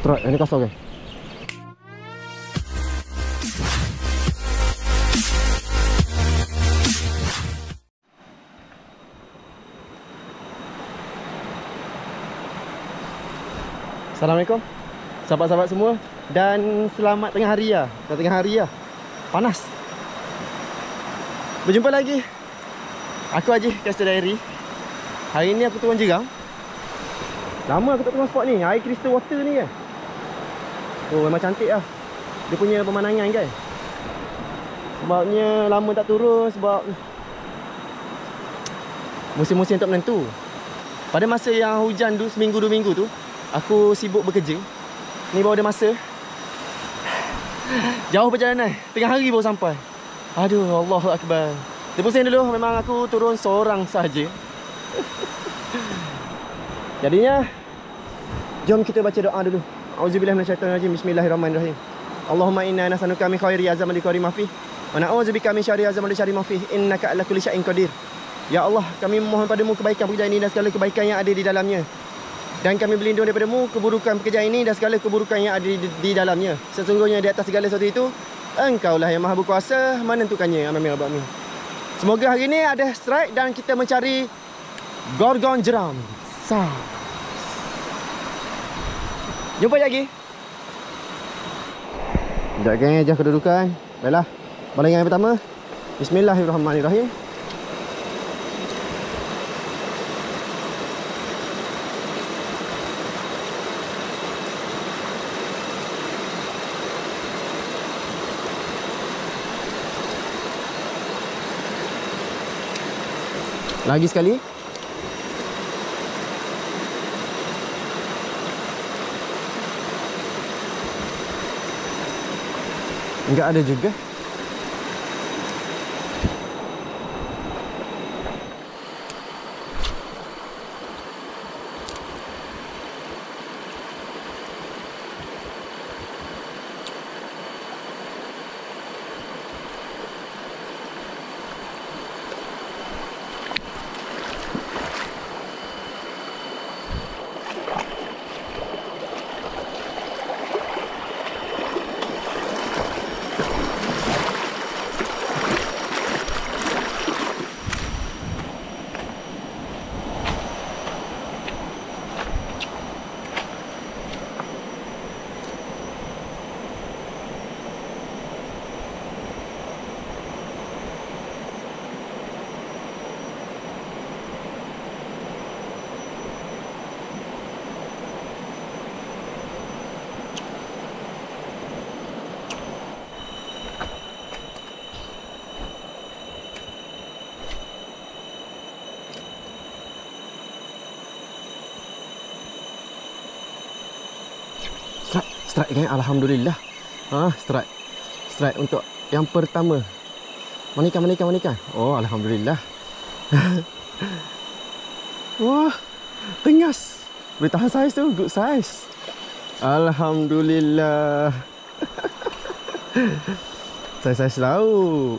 Strike, ini kosong kan? Assalamualaikum sahabat-sahabat semua. Dan selamat tengah hari lah. Tengah hari lah. Panas. Berjumpa lagi. Aku Haji Caster Diary. Hari ni aku turun Jerang. Lama aku tak turun spot ni. Air crystal water ni kan. Oh memang cantik lah. Dia punya pemandangan kan. Sebabnya lama tak turun. Sebab musim-musim tak menentu. Pada masa yang hujan tu, seminggu 2 minggu tu, aku sibuk bekerja. Ni baru ada masa. Jauh perjalanan. Tengah hari baru sampai. Aduh, Allahu Akbar. Terpusing dulu. Memang aku turun seorang sahaja. Jadinya, jom kita baca doa dulu. Auzubillahi minasyaitonirrajim. Bismillahirrahmanirrahim. Allahumma inna nas'aluka min khairi azamali khairi ma fi wa na'udzubika min syarri azamali syarri ma fi innaka ala kulli syai'in qadir. Ya Allah, kami memohon padamu kebaikan pekerjaan ini dan segala kebaikan yang ada di dalamnya. Dan kami berlindung daripadamu keburukan pekerjaan ini dan segala keburukan yang ada di dalamnya. Sesungguhnya di atas segala sesuatu itu, Engkaulah yang maha berkuasa menentukannya. Amin ya rabbal alamin. Semoga hari ini ada strike dan kita mencari Gorgon Jeram. Jumpa lagi. Sekejap geng, adjust kedudukan. Baiklah, balangan yang pertama. Bismillahirrahmanirrahim. Lagi sekali. Enggak ada juga. Strike kan? Alhamdulillah. Strike. Strike untuk yang pertama. Mana ikan? Oh, alhamdulillah. Wah, tengas. Boleh tahan saiz tu, good size. Alhamdulillah. Saiz lauk.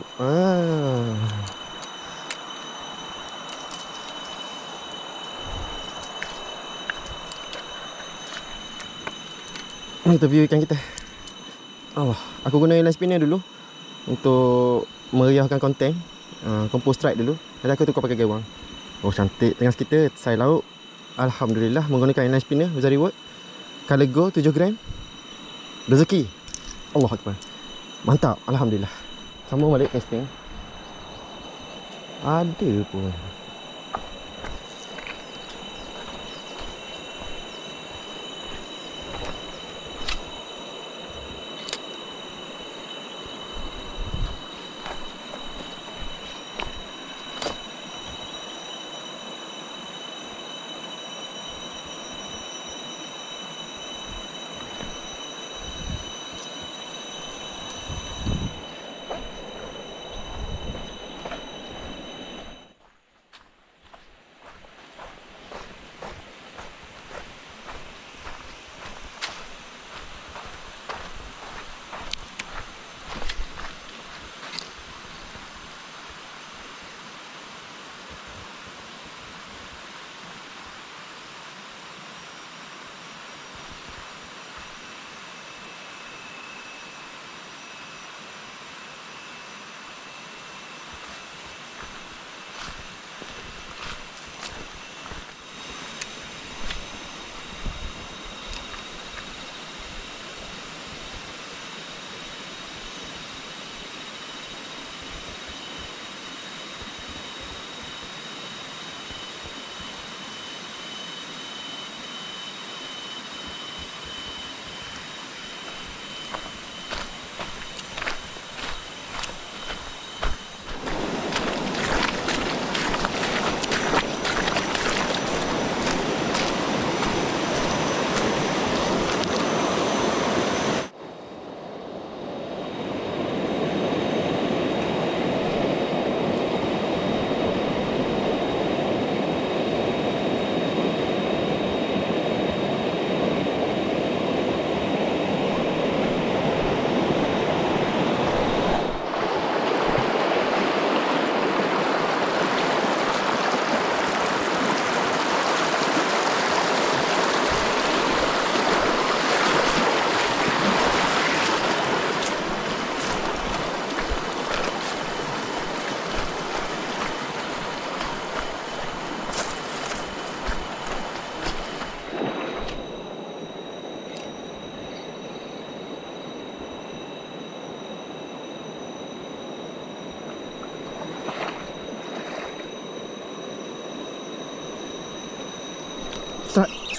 Interview ikan kita. Allah, aku guna line spinner dulu untuk meriahkan konten. Compost strike dulu. Nanti aku tukar pakai gewang. Oh, cantik tengas kita. Saiz lauk. Alhamdulillah menggunakan line spinner Wizard Reward. Color gold 7 gram. Rezeki. Allah Akbar. Mantap, alhamdulillah. Sambung balik casting. Ada pun.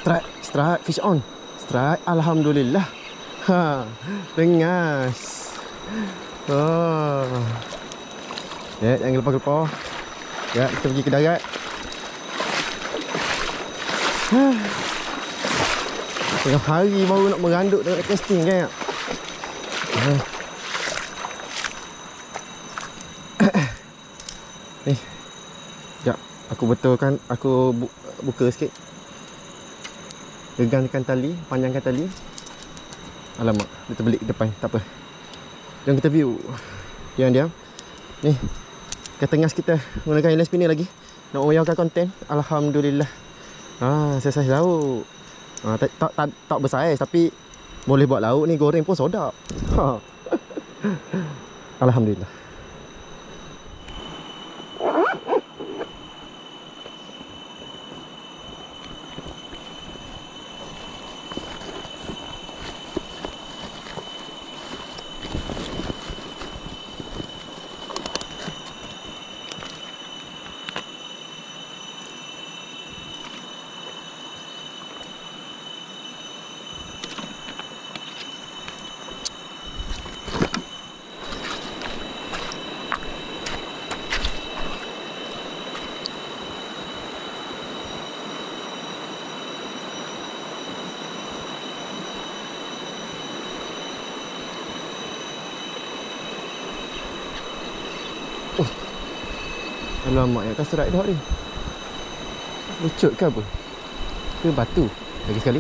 Strike, fish on. Strike, alhamdulillah. Ha, tengas. Oh. Ya, jangan gelapar-gelapar. Ya, kita pergi ke darat. Tengah hari baru nak meranduk dekat casting kan. Ni. Sekejap, aku betulkan, aku buka sikit. Gegangkan tali, panjangkan tali. Alamak, dia terbelik ke depan, tak apa. Jom kita view. Diam. Ni, ketengas kita menggunakan inline spinner lagi. Nak wayangkan konten, alhamdulillah. Saiz lauk. Tak bersaiz tapi boleh buat lauk ni, goreng pun sedap. Alhamdulillah. Alamak, ya kan serat dah ni. Lucut ke apa? Ke batu? Lagi sekali.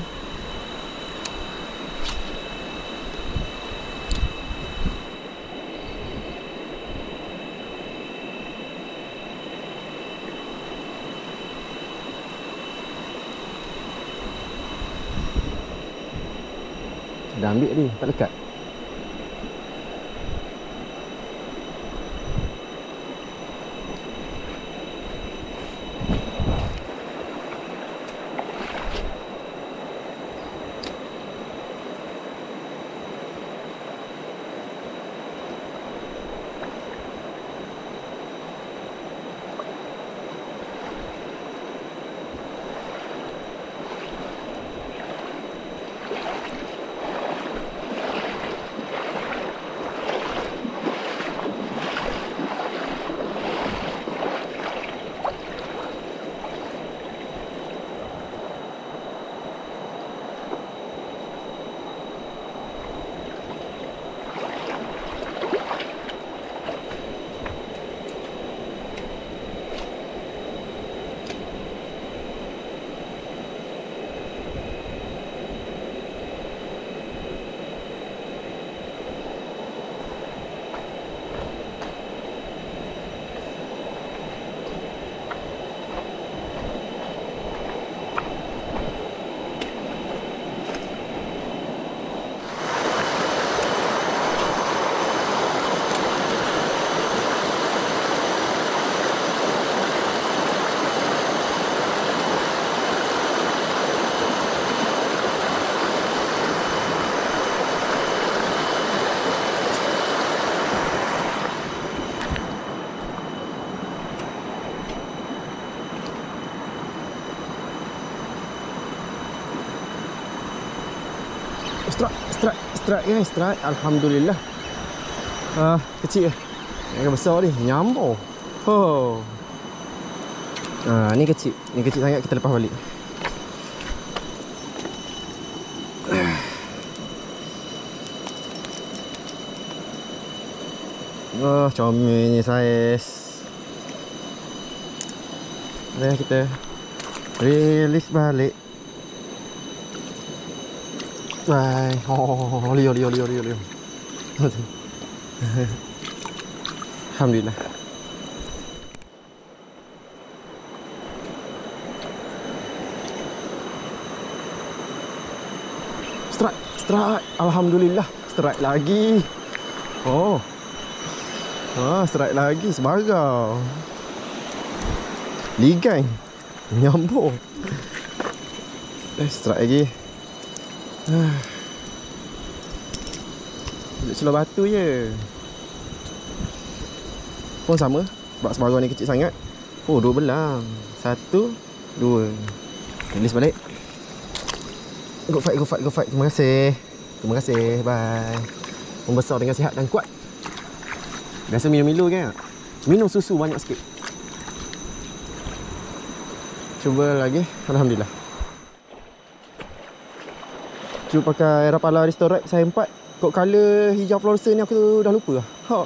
Dah ambil ni, tak lekat. Strike guys, strike. Alhamdulillah. Kecil je. Yang besar ni nyambung. Ni kecil. Ni kecil sangat, kita lepas balik. Comelnya saiz. Dah kita release balik. Bye. Leo. Alhamdulillah. Strike. Alhamdulillah. Strike lagi. Strike lagi sebarang. Ligang. Nyambung. Strike lagi. Celah batu je. Pun sama. Sebab sebarang ni kecil sangat. 2 belang. 1, 2. Release balik. Good fight, good fight, good fight. Terima kasih. Terima kasih. Bye. Membesar dengan sihat dan kuat. Biasa minum Milo kan? Minum susu banyak sikit. Cuba lagi. Alhamdulillah. Cuba pakai Rapala Restorate saya 4. Kod color hijau fluorescent ni aku dah lupa lah. Ha.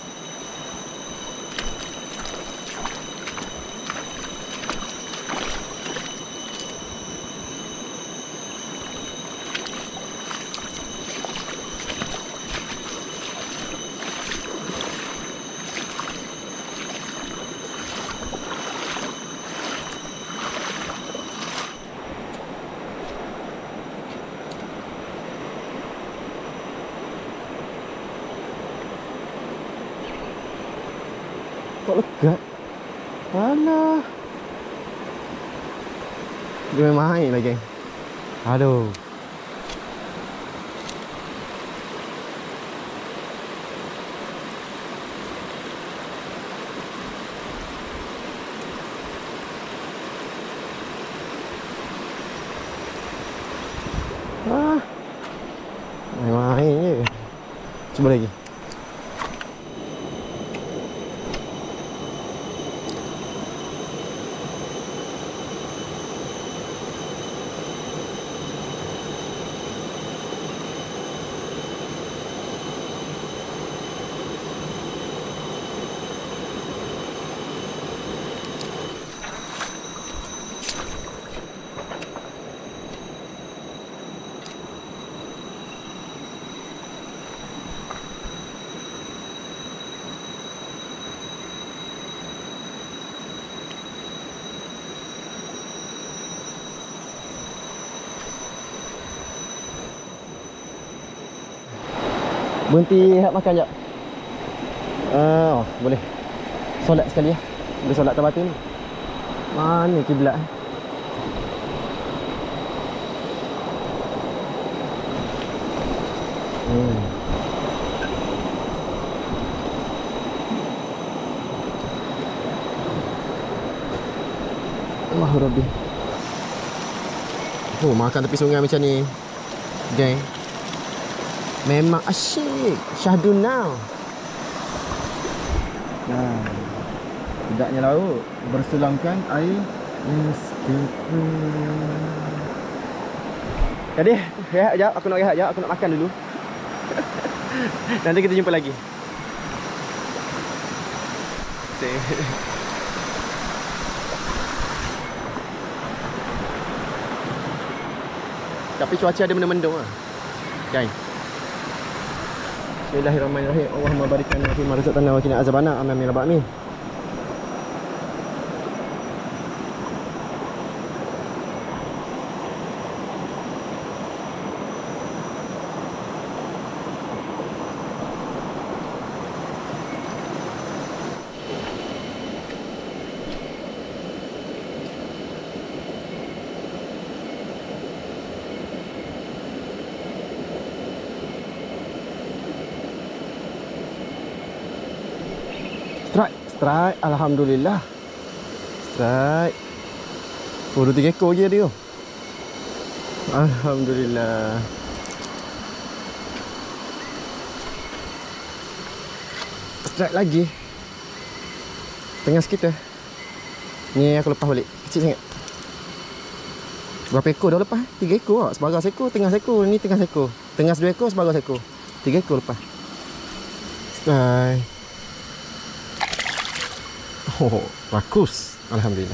Kok lekat? Alah. Dia memang main lah geng. Aduh. Main-main je. Cuba lagi. Berhenti makan jap. Boleh. Solat sekali ya. Boleh solat tabatin ni. Mana kiblat eh? Allahu Rabbi. Oh, makan tepi sungai macam ni, geng, memang asyik. Syahdu now. Nah, tidaknya laut berselamkan air Nescafe. Jadi, rehat jap. Aku nak rehat jap. Aku nak makan dulu. Nanti kita jumpa lagi. Tapi cuaca ada mendung-mendung lah, guys. Bismillahirrahmanirrahim. Allahumma barik lana fi ma razaqtana wa qina azabana. Amin ya rabbal alamin. Strike, alhamdulillah. Strike. Oh, 2-3 ekor je dia. Alhamdulillah. Strike lagi. Tengah sekitar. Ni aku lepas balik. Kecil sangat. Berapa ekor dah lepas? 3 ekor tak? Sebagai seekor, tengah seekor. Ni tengah seekor. Tengah 2 ekor, sebagai seekor. 3 ekor lepas. Strike. Oh, rakus. Alhamdulillah.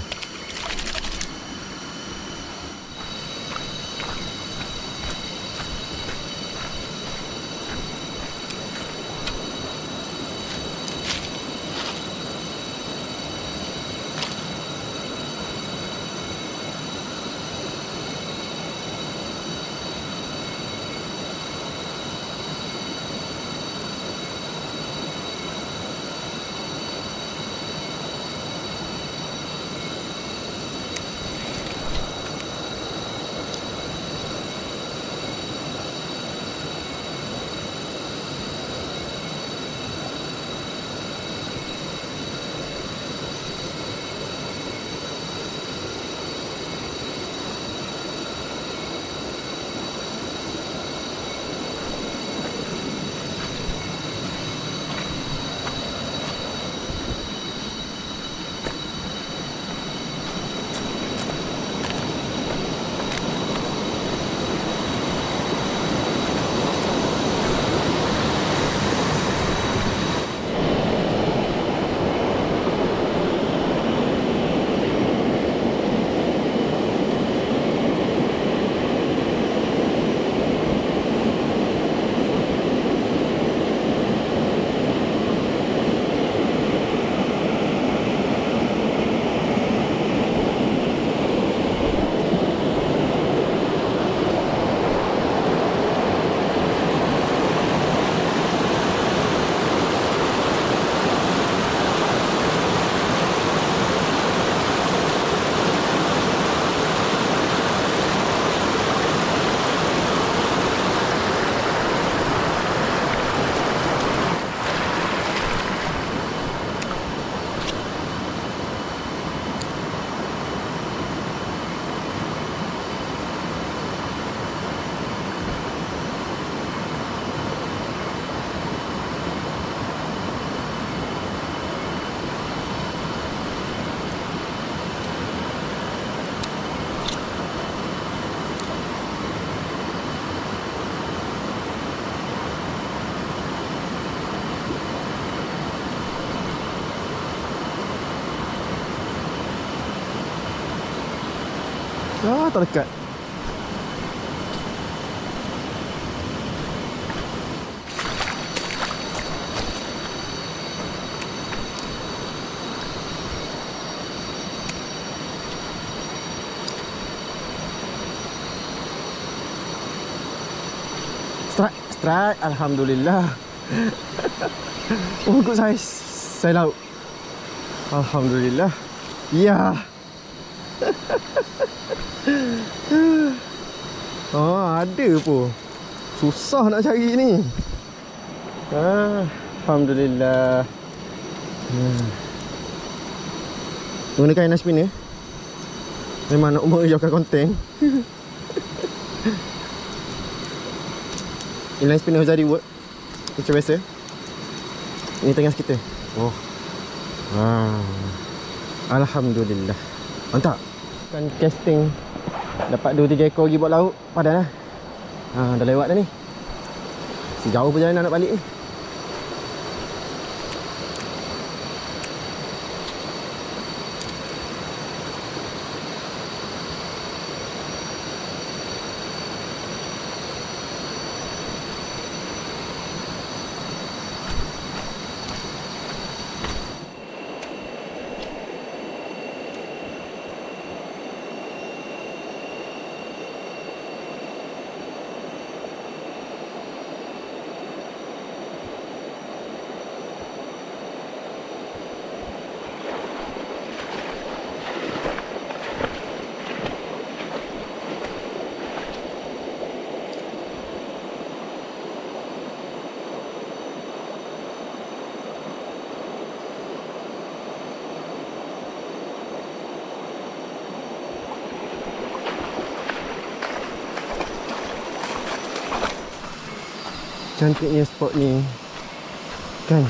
Ah, terdekat. Strike. Alhamdulillah. Oh, good size. Saya laut. Alhamdulillah. Ya. Oh, ada pun. Susah nak cari ni. Alhamdulillah. Gunakan ice spinner. Memang nak meriahkan konten. Inline spinner Hozari work macam biasa. Ini tengah kita. Oh. Alhamdulillah. Mantap. Kan casting dapat 2-3 ekor lagi buat laut. Padan lah. Dah lewat dah ni. Sejauh perjalanan nak balik ni. Cantiknya spot ni. Kan?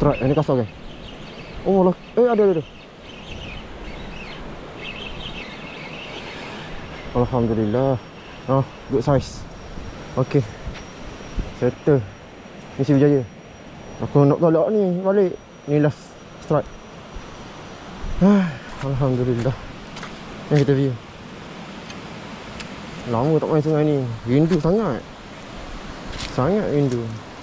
Strike, ini kasar kan? Oh lah, ada. Alhamdulillah. Oh, good size. Okay. Settle. Misi berjaya. Aku nak tolak ni balik. Ni last strike. Alhamdulillah. Ni kita view. Lama tak main sungai ni. Rindu sangat. Sangat rindu.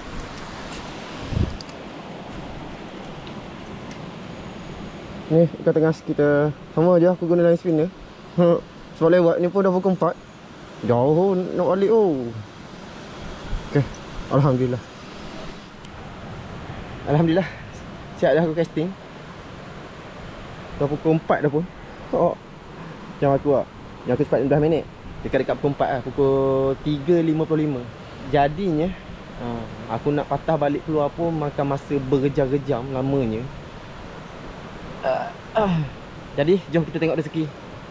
Ni ikan tengah kita. Sama je aku guna line spinner. Sebab lewat ni pun dah pukul 4. Jauh nak balik Okay. Alhamdulillah. Alhamdulillah. Siap dah aku casting. Dah pukul 4 dah pun. Jam aku lah. Yang aku cepat 15 minit. Dekat-dekat pukul 4 lah. Pukul 3.55. Jadinya aku nak patah balik keluar pun makan masa berjam-jam lamanya. Jadi jom kita tengok rezeki.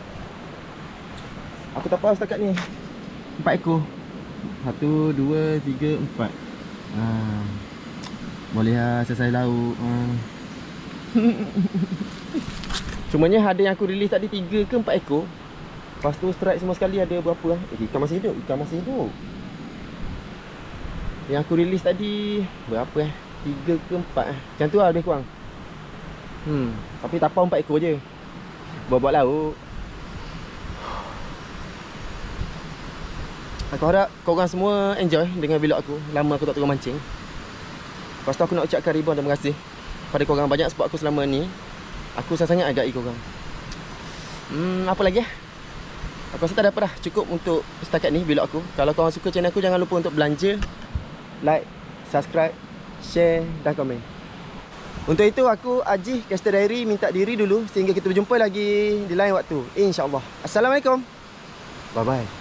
Aku tak apa setakat ni 4 ekor. 1, 2, 3, 4. Boleh lah selesai lauk. Cumanya ada yang aku release tadi 3 ke 4 ekor. Lepas tu strike semua sekali ada berapa lah. Ikan masih hidup. Yang aku release tadi berapa 3 ke 4 Macam tu lah lebih kurang. Tapi tapau 4 ekor je. Buat lauk. Aku harap korang semua enjoy dengan vlog aku. Lama aku tak turun mancing. Lepas tu aku nak ucapkan ribuan terima kasih pada korang banyak support aku selama ni. Aku sangat hargai korang. Apa lagi Aku rasa tak ada apa dah. Cukup untuk setakat ni vlog aku. Kalau korang suka channel aku, jangan lupa untuk belanja, like, subscribe, share dan komen. Untuk itu aku Aji Caster Diary minta diri dulu. Sehingga kita berjumpa lagi di lain waktu, InsyaAllah. Assalamualaikum. Bye bye.